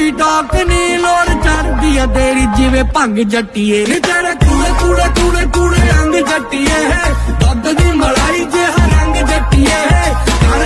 ਟੋਕ ਨੀ ਲੋੜ ਚੜਦੀ ਆ ਤੇਰੀ ਜਿਵੇਂ ਭੰਗ ਜੱਟੀਏ।